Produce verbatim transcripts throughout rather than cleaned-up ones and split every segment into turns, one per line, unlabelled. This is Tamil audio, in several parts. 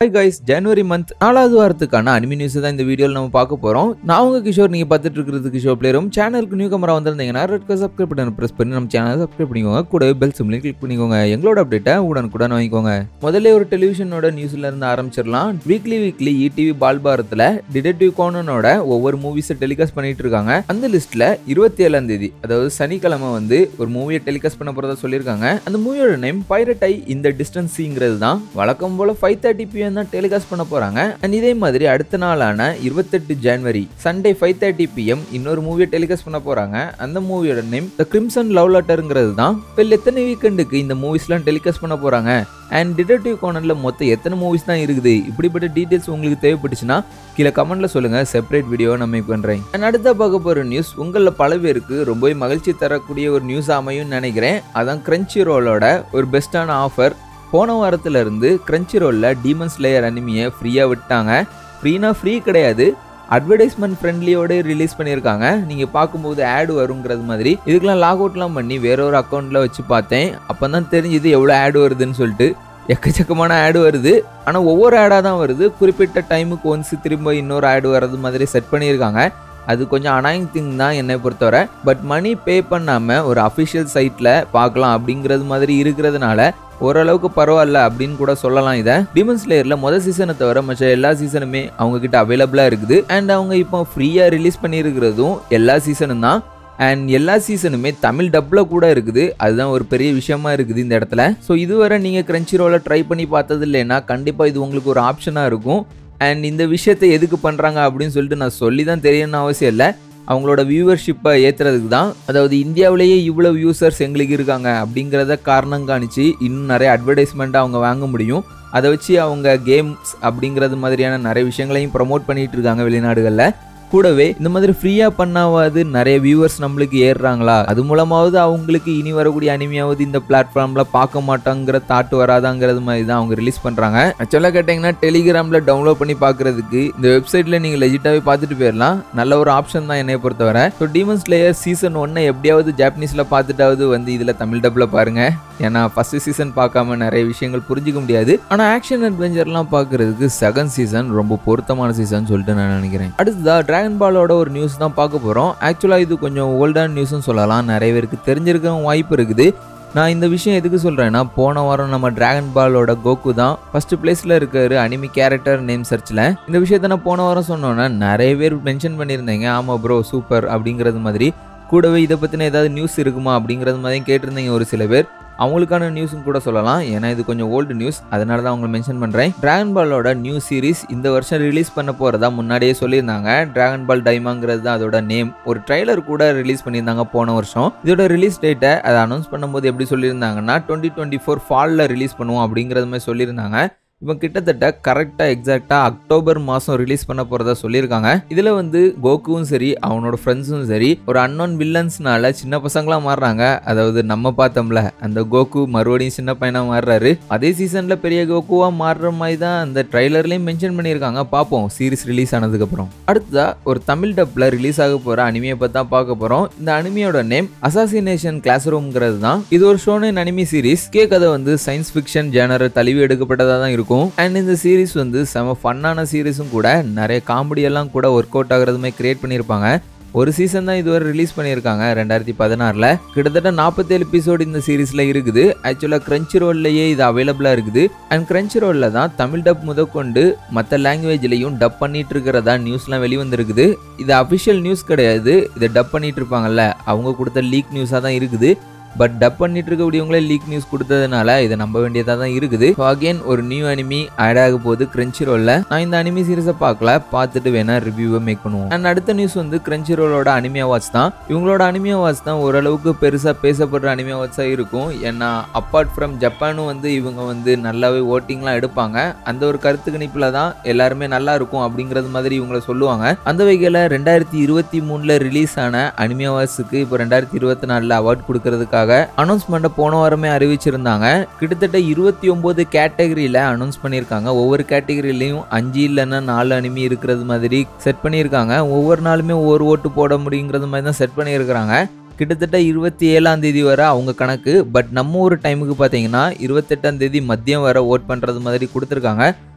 Hi guys, January month நாலாவது வாரத்துக்கான அனிமி நியூஸ் தான் இந்த வீடியோல நம்ம பார்க்க போறோம். நான் உங்க கிஷோர், நீங்க பார்த்துட்டு இருக்கிறது கிஷோர் பிளேயரும். சேனலுக்கு நியூ கமரா வந்திருந்தீங்கன்னா ரெட் கலர் சப்ஸ்கிரைப் பட்டனை பிரஸ் பண்ணி நம்ம சேனலை சப்ஸ்கிரைப் பண்ணிக்கோங்க. கூடவே பெல் சிம்பலையும் கிளிக் பண்ணிக்கோங்க. எங்களோட அப்டேட்டை உடனுக்குடன் வாங்கிக்கோங்க. முதல்ல ஒரு டெலிவிஷனோட நியூஸ்ல இருந்து ஆரம்பிச்சிடலாம். வீக்லி வீக்லி ஈடிவி பால்பாரத்துல டிடெக்டிவ் கோனனோட ஒவ்வொரு மூவிஸை டெலிகாஸ்ட் பண்ணிட்டு இருக்காங்க. அந்த லிஸ்ட்ல இருபத்தி ஏழாம் தேதி அதாவது சனிக்கிழமை வந்து ஒரு மூவியை டெலிகாஸ்ட் பண்ண போறதா சொல்லியிருக்காங்க. அந்த மூவியோட நேம் பைரட் ஐ இன் தி டிஸ்டன்ஸ்ங்கிறது தான். வழக்கம் போல ஃபைவ் தேர்ட்டி பி எம் தான் டெலிகாஸ்ட் பண்ண போறாங்க. அண்ட் இதே மாதிரி அடுத்த நாளான இருபத்தெட்டு ஜனவரி Sunday five thirty P M இன்னொரு மூவியை டெலிகாஸ்ட் பண்ண போறாங்க. அந்த மூவியோட நேம் தி கிரிம்சன் லவ் லெட்டர்ங்கிறது தான். இப்போ எத்தனை வீக்கெண்டுக்கு இந்த மூவிஸ்லாம் டெலிகாஸ்ட் பண்ண போறாங்க அண்ட் டிடெக்டிவ் கோனன்ல மொத்தம் எத்தனை மூவிஸ் தான் இருக்குது, இப்படிப்பட்ட டீடைல்ஸ் உங்களுக்கு தேவைப்பட்டுச்சுன்னா கீழே கமெண்ட்ல சொல்லுங்க. செப்பரேட் வீடியோவை நம்ம மேக் பண்றேன். அண்ட் அடுத்த பார்க்க போற நியூஸ் உங்களில் பல பேருக்கு ரொம்பவே மகிழ்ச்சி தரக்கூடிய ஒரு நியூஸ் அமையும் நினைக்கிறேன். அதான் கிரன்ச்சி ரோலோட ஒரு பெஸ்டான ஆஃபர். போன வாரத்துல இருந்து கிரன்ச்சி ரோல்ல டீமன் ஸ்லேயர் அனிமியை ஃப்ரீயா விட்டாங்க. ஃப்ரீனா ஃப்ரீ கிடையாது, அட்வர்டைஸ்மெண்ட் ஃப்ரெண்ட்லியோட ரிலீஸ் பண்ணியிருக்காங்க. நீங்கள் பார்க்கும்போது ஆடு வருங்கிறது மாதிரி இதுக்கெல்லாம் லாக் அவுட்லாம் பண்ணி வேற ஒரு அக்கௌண்ட்டில் வச்சு பார்த்தேன். அப்போ தான் தெரிஞ்சுது எவ்வளோ ஆடு வருதுன்னு சொல்லிட்டு. எக்கச்சக்கமான ஆடு வருது, ஆனால் ஒவ்வொரு ஆடாக தான் வருது. குறிப்பிட்ட டைமுக்கு ஒன்ஸ் திரும்ப இன்னொரு ஆடு வர்றது மாதிரி செட் பண்ணியிருக்காங்க. அது கொஞ்சம் அனாயிங் திங் தான் என்னை பொறுத்தவரை. பட் மணி பே பண்ணாமல் ஒரு அஃபிஷியல் சைட்டில் பார்க்கலாம் அப்படிங்கிறது மாதிரி இருக்கிறதுனால ஓரளவுக்கு பரவாயில்ல அப்படின்னு கூட சொல்லலாம். இதை டீமன் ஸ்லேயர்ல முதல் சீசனை தவிர மற்ற எல்லா சீசனுமே அவங்க கிட்ட அவைலபிளா இருக்குது. அண்ட் அவங்க இப்போ ஃப்ரீயா ரிலீஸ் பண்ணியிருக்கிறதும் எல்லா சீசனும் தான். அண்ட் எல்லா சீசனுமே தமிழ் டப்ல கூட இருக்குது. அதுதான் ஒரு பெரிய விஷயமா இருக்குது இந்த இடத்துல. ஸோ இதுவரை நீங்க கிரன்ச்சி ரோல ட்ரை பண்ணி பார்த்தது இல்லைன்னா கண்டிப்பா இது உங்களுக்கு ஒரு ஆப்ஷனா இருக்கும். அண்ட் இந்த விஷயத்தை எதுக்கு பண்றாங்க அப்படின்னு சொல்லிட்டு நான் சொல்லி தான் தெரியணும்னு அவசியம் இல்லை. அவங்களோட வியூவர்ஷிப்பை ஏற்றுறதுக்கு தான். அதாவது இந்தியாவிலேயே இவ்வளோ வியூசர்ஸ் எங்களுக்கு இருக்காங்க அப்படிங்கிறத காரணம் காணிச்சு இன்னும் நிறைய அட்வர்டைஸ்மெண்ட்டாக அவங்க வாங்க முடியும். அதை வச்சு அவங்க கேம்ஸ் அப்படிங்கிறது மாதிரியான நிறைய விஷயங்களையும் ப்ரமோட் பண்ணிட்டு இருக்காங்க வெளிநாடுகளில். கூடவே இந்த மாதிரி ஃப்ரீயாக பண்ணாவது நிறைய வியூவர்ஸ் நம்மளுக்கு ஏறுறாங்களா, அது மூலமாவது அவங்களுக்கு இனி வரக்கூடிய அனிமையாவது இந்த பிளாட்ஃபார்மில் பார்க்க மாட்டாங்கிற தாட் வராதாங்கிறது மாதிரி தான் அவங்க ரிலீஸ் பண்ணுறாங்க. ஆக்சுவலாக கேட்டிங்கன்னா டெலிகிராமில் டவுன்லோட் பண்ணி பார்க்குறதுக்கு இந்த வெப்சைட்டில் நீங்கள் லெஜிட்டாகவே பார்த்துட்டு போயிடலாம். நல்ல ஒரு ஆப்ஷன் தான் என்னை பொறுத்தவரை. ஸோ டீமன் ஸ்லேயர் சீசன் ஒன்னை எப்படியாவது ஜாப்பனீஸில் பார்த்துட்டாவது வந்து இதில் தமிழ் டப்பில் பாருங்கள். ஏன்னா ஃபர்ஸ்ட் சீசன் பார்க்காம நிறைய விஷயங்கள் புரிஞ்சிக்க முடியாது. ஆனால் ஆக்ஷன் அட்வென்ச்சர்லாம் பார்க்குறதுக்கு செகண்ட் சீசன் ரொம்ப பொருத்தமான சீசன் சொல்லிட்டு நான் நினைக்கிறேன். அடுத்ததா டிராகன் பாலோட ஒரு நியூஸ் தான் பார்க்க போகிறோம். ஆக்சுவலாக இது கொஞ்சம் ஓல்டான நியூஸ்னு சொல்லலாம். நிறைய பேருக்கு தெரிஞ்சிருக்க வாய்ப்பு இருக்குது. நான் இந்த விஷயம் எதுக்கு சொல்கிறேன்னா, போன வாரம் நம்ம டிராகன் பாலோட கோகு தான் ஃபர்ஸ்ட் பிளேஸில் இருக்காரு அனிமி கேரக்டர் நேம் சர்ச்சில். இந்த விஷயத்த நான் போன வாரம் சொன்னோன்னா நிறைய பேர் மென்ஷன் பண்ணியிருந்தீங்க. ஆமாம் ப்ரோ சூப்பர் அப்படிங்கிறது மாதிரி. கூடவே இதை பற்றின ஏதாவது நியூஸ் இருக்குமா அப்படிங்கிறது மாதிரி கேட்டிருந்தீங்க ஒரு சில பேர். அவங்களுக்கான நியூஸும் கூட சொல்லலாம், ஏன்னா இது கொஞ்சம் ஓல்டு நியூஸ், அதனால தான் அவங்க மென்ஷன் பண்ணுறேன். டிராகன் பாலோட நியூ சீரிஸ் இந்த வருஷம் ரிலீஸ் பண்ண போகிறதா முன்னாடியே சொல்லியிருந்தாங்க. டிராகன் பால் டைமாங்கிறது தான் அதோட நேம். ஒரு ட்ரைலர் கூட ரிலீஸ் பண்ணியிருந்தாங்க போன வருஷம். இதோட ரிலீஸ் டேட்டை அதை அனௌன்ஸ் பண்ணும்போது எப்படி சொல்லியிருந்தாங்கன்னா டுவெண்ட்டி டுவெண்ட்டி ஃபோர் ஃபாலில் ரிலீஸ் பண்ணுவோம் அப்படிங்கிறது மாதிரி சொல்லியிருந்தாங்க. இப்போ கிட்டத்தட்ட கரெக்டாக எக்ஸாக்டாக அக்டோபர் மாதம் ரிலீஸ் பண்ண போகிறதா சொல்லியிருக்காங்க. இதில் வந்து கோகுவும் சரி அவனோட ஃப்ரெண்ட்ஸும் சரி ஒரு அன்னோன் வில்லன்ஸ்னால சின்ன பசங்களாக மாறுறாங்க. அதாவது நம்ம பார்த்தோம்ல அந்த கோகு மறுபடியும் சின்ன பையனாக மாறுறாரு. அதே சீசனில் பெரிய கோகுவாக மாறுற மாதிரி தான் அந்த ட்ரைலர்லேயும் மென்ஷன் பண்ணியிருக்காங்க. பார்ப்போம் சீரிஸ் ரிலீஸ் ஆனதுக்கப்புறம். அடுத்ததாக ஒரு தமிழ் டப்பில் ரிலீஸ் ஆக போகிற அனிமையை பற்றி தான் பார்க்க போகிறோம். இந்த அனிமையோட நேம் அசாசினேஷன் கிளாஸ் ரூம்ங்கிறது தான். இது ஒரு ஷோனின் அனிமி சீரிஸ். கே கதை வந்து சயின்ஸ் ஃபிக்ஷன் ஜேனர் தழுவி எடுக்கப்பட்டதாக தான் இருக்கும். அண்ட் இந்த சீரிஸ் வந்து செம ஃபன்னான சீரிஸும் கூட. நிறைய காமெடி எல்லாம் கூட ஒர்க் அவுட் ஆகுறதுமே கிரியேட் பண்ணியிருப்பாங்க. ஒரு சீசன் தான் இதுவரை ரிலீஸ் பண்ணியிருக்காங்க ரெண்டாயிரத்தி பதினாறுல. கிட்டத்தட்ட நாற்பத்தேழு எபிசோடு இந்த சீரீஸ்ல இருக்குது. ஆக்சுவலாக கிரன்ச்சி ரோல்லையே இது அவைலபிளா இருக்குது. அண்ட் கிரன்ச்சி ரோல்ல தான் தமிழ் டப் முதற்கொண்டு மற்ற லாங்குவேஜ்லையும் டப் பண்ணிட்டு இருக்கிறதா நியூஸ்லாம் வெளிவந்திருக்குது. இது அஃபிஷியல் நியூஸ் கிடையாது. இதை டப் பண்ணிட்டு இருப்பாங்கல்ல அவங்க கொடுத்த லீக் நியூஸாக தான் இருக்குது. பட் டப் பண்ணிட்டு இருக்கக்கூடியவங்களே லீக் நியூஸ் கொடுத்ததுனால இதை நம்ப வேண்டியதாக தான் இருக்குது. ஸோ அகெயின் ஒரு நியூ அனிமி ஆட் ஆக போகுது கிரன்ச்சி ரோல்ல. நான் இந்த அனிமி சீரிஸை பார்க்கல, பார்த்துட்டு வேணா ரிவ்யூவை மேக் பண்ணுவோம். அண்ட் அடுத்த நியூஸ் வந்து கிரன்ச்சி ரோலோட அனிமி அவார்ட்ஸ் தான். இவங்களோட அனிமி அவார்ட்ஸ் தான் ஓரளவுக்கு பெருசாக பேசப்படுற அனிமி அவார்ட்ஸாக இருக்கும். ஏன்னா அப்பார்ட் ஃப்ரம் ஜப்பானும் வந்து இவங்க வந்து நல்லாவே ஓட்டிங்லாம் எடுப்பாங்க. அந்த ஒரு கருத்து கணிப்பில் தான் எல்லாருமே நல்லா இருக்கும் அப்படிங்கிறது மாதிரி இவங்கள சொல்லுவாங்க. அந்த வகையில் ரெண்டாயிரத்தி இருபத்தி மூணுல ரிலீஸ் ஆன அனிமி அவார்ட்ஸுக்கு இப்போ ரெண்டாயிரத்தி இருபத்தி நாலுல அவார்ட் கொடுக்கறதுக்காக அனௌன்ஸ்மெண்ட் போன வாரமே அறிவிச்சிருந்தாங்க. கிட்டத்தட்ட இருபத்தி ஒன்பது கேட்டகரியில அனௌன்ஸ் பண்ணியிருக்காங்க. ஒவ்வொரு கேட்டகரியிலையும் அஞ்சு இல்லைன்னா நாலு அனிமி இருக்கிறது மாதிரி செட் பண்ணியிருக்காங்க. ஒவ்வொரு நாளுமே ஒவ்வொரு ஓட்டு போட முடியுங்கிறது மாதிரி தான் செட் பண்ணியிருக்கிறாங்க. கிட்டத்தட்ட இருபத்தி ஏழாம் தேதி வரை அவங்க கணக்கு. பட் நம்ம ஒரு டைமுக்கு பார்த்தீங்கன்னா இருபத்தெட்டாம் தேதி மதியம் வரை ஓட் பண்ணுறது மாதிரி கொடுத்துருக்காங்க.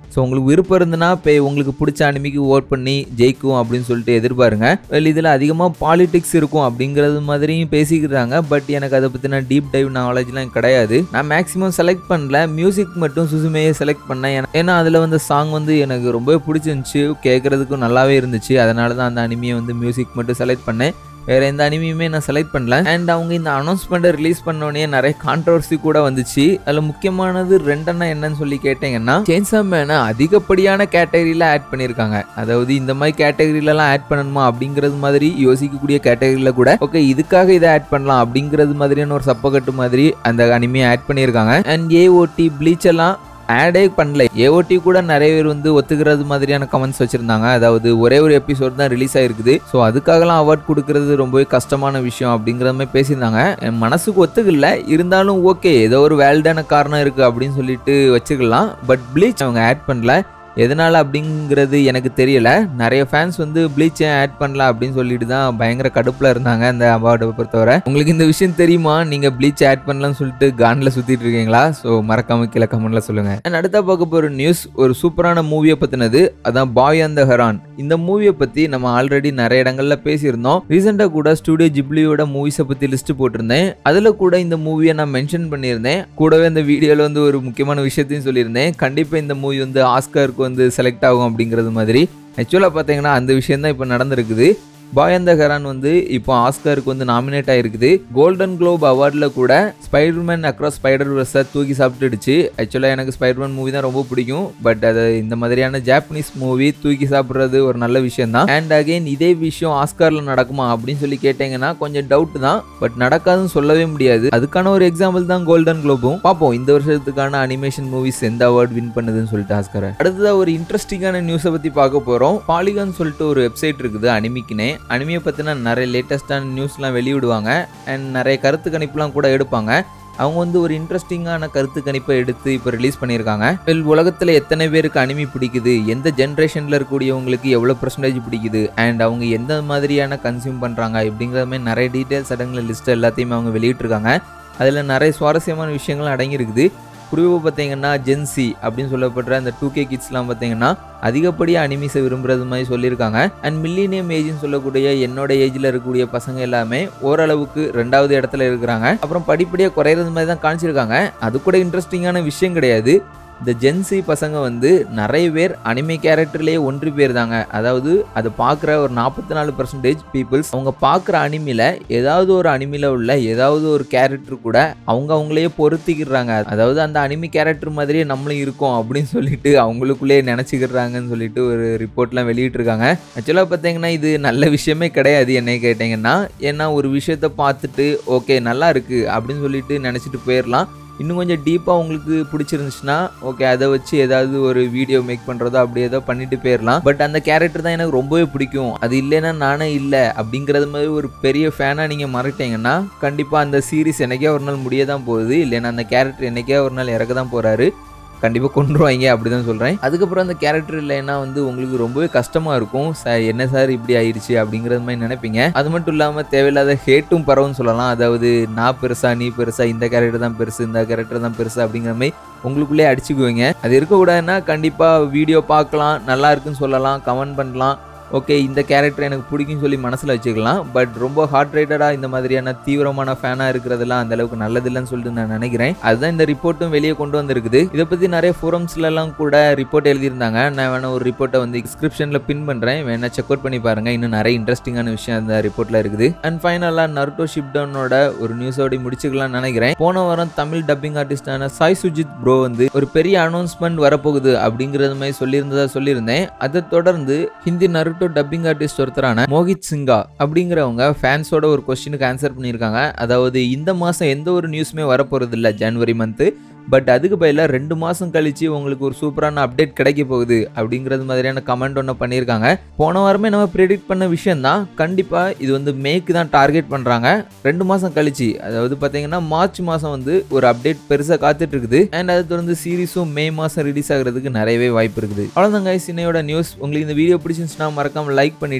ஸோ உங்களுக்கு விருப்பம் இருந்ததுன்னா இப்போ உங்களுக்கு பிடிச்ச அனிமிக்கு ஓட் பண்ணி ஜெயிக்கும் அப்படின்னு சொல்லிட்டு எதிர்பாருங்க. வெல் இதில் அதிகமாக பாலிடிக்ஸ் இருக்கும் அப்படிங்கிறது மாதிரியும் பேசிக்கிறாங்க. பட் எனக்கு அதை பற்றின டீப் டைவ் நாலேஜ்லாம் கிடையாது. நான் மேக்ஸிமம் செலக்ட் பண்ணல, மியூசிக் மட்டும் சுசுமேயை செலக்ட் பண்ணேன். ஏன்னா அதில் வந்து சாங் வந்து எனக்கு ரொம்பவே பிடிச்சிருந்துச்சு, கேட்குறதுக்கும் நல்லாவே இருந்துச்சு. அதனால தான் அந்த அனிமியை வந்து மியூசிக் மட்டும் செலக்ட் பண்ணேன். வேறு எந்த அனிமியுமே நான் செலக்ட் பண்ணல. அண்ட் அவங்க இந்த அனௌன்ஸ்மெண்ட்டை ரிலீஸ் பண்ணோடனே நிறைய கான்ட்ரவர்சி கூட வந்துச்சு. அதில் முக்கியமானது ரெண்டெண்ணா என்னன்னு சொல்லி கேட்டிங்கன்னா, செயின்சா மேனை அதிகப்படியான கேட்டகரியில் ஆட் பண்ணியிருக்காங்க. அதாவது இந்த மாதிரி கேட்டகரியிலலாம் ஆட் பண்ணணுமா அப்படிங்கிறது மாதிரி யோசிக்கக்கூடிய கேட்டகரியில் கூட ஓகே இதுக்காக இதை ஆட் பண்ணலாம் அப்படிங்கிறது மாதிரியான ஒரு சப்பக்கட்டு மாதிரி அந்த அனிமியை ஆட் பண்ணியிருக்காங்க. அண்ட் ஏஓடி ப்ளீச் எல்லாம் ஆடே பண்ணல. ஏஓடி கூட நிறைய பேர் வந்து ஒத்துக்கிறது மாதிரியான கமெண்ட்ஸ் வச்சிருந்தாங்க. அதாவது ஒரே ஒரு எபிசோட் தான் ரிலீஸ் ஆயிருக்குது, ஸோ அதுக்காகலாம் அவார்ட் கொடுக்கறது ரொம்பவே கஷ்டமான விஷயம் அப்படிங்கிற மாதிரி பேசியிருந்தாங்க. என் மனசுக்கு ஒத்துக்கல, இருந்தாலும் ஓகே ஏதோ ஒரு வேலிடான காரணம் இருக்கு அப்படின்னு சொல்லிட்டு வச்சுக்கலாம். பட் ப்ளீச் அவங்க ஆட் பண்ணல. எதனால அப்படிங்கிறது எனக்கு தெரியல. நிறைய ஃபேன்ஸ் வந்து ப்ளீச் ஆட் பண்ணல அப்படின்னு சொல்லிட்டு தான் பயங்கர கடுப்புல இருந்தாங்க அந்த அவார்டை பொறுத்தவரை. உங்களுக்கு இந்த விஷயம் தெரியுமா? நீங்க ப்ளீச் ஆட் பண்ணலாம்னு சொல்லிட்டு கான்ல சுத்திட்டு இருக்கீங்களா? ஸோ மறக்காம கீழே கமெண்ட்ல சொல்லுங்க. அடுத்த பார்க்க போற நியூஸ் ஒரு சூப்பரான மூவியை பத்தினது. அதான் பாய் அண்ட் த ஹெரான். இந்த மூவியை பத்தி நம்ம ஆல்ரெடி நிறைய இடங்கள்ல பேசியிருந்தோம். ரீசெண்டா கூட ஸ்டுடியோ ஜிப்லியோட மூவிஸை பத்தி லிஸ்ட் போட்டிருந்தேன். அதுல கூட இந்த மூவியை நான் மென்ஷன் பண்ணியிருந்தேன். கூடவே இந்த வீடியோல வந்து ஒரு முக்கியமான விஷயத்தையும் சொல்லியிருந்தேன். கண்டிப்பா இந்த மூவி வந்து ஆஸ்காருக்கு வந்து செலக்ட் ஆகும் அப்படிங்கிறது மாதிரி. ஆக்சுவலாக பார்த்தீங்கன்னா அந்த விஷயம் தான் இப்போ நடந்திருக்குது. பாய் அண்ட் த ஹெரான் வந்து இப்போ ஆஸ்காருக்கு வந்து நாமினேட் ஆகிருக்குது. கோல்டன் குளோப் அவார்டில் கூட ஸ்பைடர்மேன் அக்ராஸ் ஸ்பைடர் வெர்ஸை தூக்கி சாப்பிட்டுடுச்சு. ஆக்சுவலாக எனக்கு ஸ்பைடர்மேன் மூவி தான் ரொம்ப பிடிக்கும். பட் அது இந்த மாதிரியான ஜாப்பனீஸ் மூவி தூக்கி சாப்பிட்றது ஒரு நல்ல விஷயம் தான். அண்ட் அகெயின் இதே விஷயம் ஆஸ்காரில் நடக்குமா அப்படின்னு சொல்லி கேட்டீங்கன்னா கொஞ்சம் டவுட் தான். பட் நடக்காதுன்னு சொல்லவே முடியாது. அதுக்கான ஒரு எக்ஸாம்பிள் தான் கோல்டன் குளோபும். பார்ப்போம் இந்த வருஷத்துக்கான அனிமேஷன் மூவிஸ் எந்த அவார்டு வின் பண்ணுதுன்னு சொல்லிட்டு ஆஸ்காரை. அடுத்ததாக ஒரு இன்ட்ரெஸ்டிங்கான நியூஸை பற்றி பார்க்க போகிறோம். பாலிகான் சொல்லிட்டு ஒரு வெப்சைட் இருக்குது அனிமிக்குனே. அனிமியை பற்றின நிறைய லேட்டஸ்டான நியூஸ்லாம் வெளியிடுவாங்க. அண்ட் நிறைய கருத்து கணிப்புலாம் கூட எடுப்பாங்க. அவங்க வந்து ஒரு இன்ட்ரெஸ்டிங்கான கருத்து கணிப்பை எடுத்து இப்போ ரிலீஸ் பண்ணியிருக்காங்க. வெல் உலகத்தில் எத்தனை பேருக்கு அனிமி பிடிக்குது, எந்த ஜென்ரேஷனில் இருக்கக்கூடியவங்களுக்கு எவ்வளோ பர்சன்டேஜ் பிடிக்குது, அண்ட் அவங்க எந்த மாதிரியான கன்சியூம் பண்ணுறாங்க இப்படிங்கிற மாதிரி நிறைய டீட்டெயில்ஸ் அடங்கின லிஸ்ட் எல்லாத்தையுமே அவங்க வெளியிட்டிருக்காங்க. அதில் நிறைய சுவாரஸ்யமான விஷயங்கள் அடங்கியிருக்குது. குறிப்பாக பார்த்தீங்கன்னா ஜென்சி அப்படின்னு சொல்லப்படுற அந்த டூ கே கிட்ஸ்லாம் பார்த்தீங்கன்னா அதிகப்படியாக அனிமிஸை விரும்புறது மாதிரி சொல்லியிருக்காங்க. அண்ட் மில்லினியம் ஏஜ்னு சொல்லக்கூடிய என்னோட ஏஜில் இருக்கக்கூடிய பசங்க எல்லாமே ஓரளவுக்கு ரெண்டாவது இடத்துல இருக்கிறாங்க. அப்புறம் படிப்படியாக குறையிறது மாதிரி தான் காமிச்சிருக்காங்க. அது கூட இன்ட்ரெஸ்டிங்கான விஷயம் கிடையாது. இந்த ஜென்சி பசங்க வந்து நிறைய பேர் அனிமே கேரக்டர்லேயே ஒன்று பேர் தாங்க. அதாவது அதை பார்க்குற ஒரு நாற்பத்தி நாலு பர்சன்டேஜ் பீப்புள்ஸ் அவங்க பார்க்குற அனிமியில் ஏதாவது ஒரு அனிமியில் உள்ள ஏதாவது ஒரு கேரக்டர் கூட அவங்க அவங்களையே பொருத்திக்கிறாங்க. அதாவது அந்த அனிமி கேரக்டர் மாதிரியே நம்மளும் இருக்கோம் அப்படின்னு சொல்லிட்டு அவங்களுக்குள்ளேயே நினச்சிக்கிறாங்கன்னு சொல்லிட்டு ஒரு ரிப்போர்ட்லாம் வெளியிட்டிருக்காங்க. ஆக்சுவலாக பார்த்தீங்கன்னா இது நல்ல விஷயமே கிடையாது என்னை கேட்டிங்கன்னா. ஏன்னா ஒரு விஷயத்த பார்த்துட்டு ஓகே நல்லா இருக்குது அப்படின்னு சொல்லிட்டு நினச்சிட்டு போயிடலாம். இன்னும் கொஞ்சம் டீப்பாக உங்களுக்கு பிடிச்சிருந்துச்சுன்னா ஓகே அதை வச்சு ஏதாவது ஒரு வீடியோ மேக் பண்ணுறதோ அப்படி ஏதோ பண்ணிட்டு போயிடலாம். பட் அந்த கேரக்டர் தான் எனக்கு ரொம்பவே பிடிக்கும், அது இல்லைன்னா நானே இல்லை அப்படிங்கிறது மாதிரி ஒரு பெரிய ஃபேனாக நீங்கள் மாறிட்டீங்கன்னா கண்டிப்பாக அந்த சீரீஸ் என்னைக்கே ஒரு நாள் முடிய தான் போகுது. இல்லைன்னா அந்த கேரக்டர் என்னைக்கே ஒரு நாள் இறக்க தான் போகிறாரு. கண்டிப்பாக கொண்டுருவாங்க அப்படி தான் சொல்கிறேன். அதுக்கப்புறம் அந்த கேரக்டர் இல்லைன்னா வந்து உங்களுக்கு ரொம்பவே கஷ்டமாக இருக்கும். சார் என்ன சார் இப்படி ஆயிடுச்சு அப்படிங்கிறது மாதிரி நினைப்பீங்க. அது மட்டும் இல்லாமல் தேவையில்லாத ஹேட்டும் பரவுன்னு சொல்லலாம். அதாவது நான் பெருசா நீ பெருசா, இந்த கேரக்டர் தான் பெருசு இந்த கேரக்டர் தான் பெருசு அப்படிங்கிற மாதிரி உங்களுக்குள்ளே அடிச்சுக்குவீங்க. அது இருக்கக்கூடாதுன்னா கண்டிப்பாக வீடியோ பார்க்கலாம், நல்லா இருக்குன்னு சொல்லலாம், கமெண்ட் பண்ணலாம். ஓகே இந்த கேரக்டர் எனக்கு பிடிக்குன்னு சொல்லி மனசில் வச்சுக்கலாம். பட் ரொம்ப ஹார்ட் ரேட்டடாக இந்த மாதிரியான தீவிரமான ஃபேனாக இருக்கிறதெல்லாம் அந்த அளவுக்கு நல்லதில்லைன்னு சொல்லிட்டு நான் நினைக்கிறேன். அதுதான் இந்த ரிப்போர்ட்டும் வெளியே கொண்டு வந்திருக்குது. இதை பற்றி நிறைய ஃபோரம்ஸ்லாம் கூட ரிப்போர்ட் எழுதியிருந்தாங்க. நான் வேணா ஒரு ரிப்போர்ட்டை வந்து டிஸ்கிரிப்ஷனில் பின் பண்ணுறேன், வேணா செக் அவுட் பண்ணி பாருங்கள். இன்னும் நிறைய இன்ட்ரெஸ்டிங்கான விஷயம் அந்த ரிப்போர்ட்டில் இருக்குது. அண்ட் ஃபைனலாக நருட்டோ ஷிப்டவுனோட ஒரு நியூஸோட முடிச்சுக்கலாம்னு நினைக்கிறேன். போன வாரம் தமிழ் டப்பிங் ஆர்டிஸ்டான சாய் சுஜித் ப்ரோ வந்து ஒரு பெரிய அனௌன்ஸ்மெண்ட் வரப்போகுது அப்படிங்கிறது மாதிரி சொல்லியிருந்ததா சொல்லியிருந்தேன். அதை தொடர்ந்து ஹிந்தி நருட்டோ டப்பிங் ஆர்டிஸ்ட் ஒருத்தரான மோஹித் சிங்கா அப்படிங்கிறவங்க ஃபேன்ஸோட ஒரு கொஸ்டினுக்கு ஆன்சர் பண்ணியிருக்காங்க. அதாவது இந்த மாதம் எந்த ஒரு நியூஸுமே வரப்போகிறது இல்லை ஜனவரி மந்த்து. பட் அதுக்கு பதிலாக ரெண்டு மாதம் கழிச்சு உங்களுக்கு ஒரு சூப்பரான அப்டேட் கிடைக்க போகுது அப்படிங்கிறது மாதிரியான கமெண்ட் ஒன்று பண்ணியிருக்காங்க. போன வாரமே நம்ம ப்ரெடிக்ட் பண்ண விஷயம் தான். கண்டிப்பாக இது வந்து மேக்கு தான் டார்கெட் பண்ணுறாங்க. ரெண்டு மாதம் கழிச்சு அதாவது பார்த்தீங்கன்னா மார்ச் மாதம் வந்து ஒரு அப்டேட் பெருசாக காத்துட்டு இருக்குது. அண்ட் அதை தொடர்ந்து சீரிஸும் மே மாதம் ரிலீஸ் ஆகிறதுக்கு நிறையவே வாய்ப்பு இருக்குது. அவ்வளோதாங்க சின்னையோட நியூஸ். உங்களுக்கு இந்த வீடியோ பிடிச்சிருந்துச்சுன்னா மறக்காம லைக் பண்ணிட்டு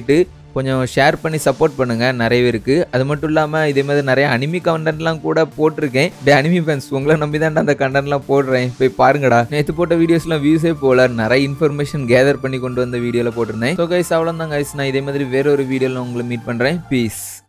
கொஞ்சம் ஷேர் பண்ணி சப்போர்ட் பண்ணுங்கள் நிறைய பேருக்கு. அது மட்டும் இல்லாமல் இதே மாதிரி நிறைய அனிமி கண்டென்ட்லாம் கூட போட்டிருக்கேன். டே அனிமி ஃபேன்ஸ் உங்களை நம்பி தான் அந்த கண்டென்ட்லாம் போடுறேன், போய் பாருங்கடா. நேற்று போட்ட வீடியோஸ்லாம் வியூஸே போல, நிறைய இன்ஃபர்மேஷன் கேதர் பண்ணி கொண்டு வந்த வீடியோவில் போட்டிருந்தேன். ஸோ கைஸ் அவ்வளோதான் கைஸ், நான் இதே மாதிரி வேற ஒரு வீடியோவில் உங்களை மீட் பண்ணுறேன். பீஸ்.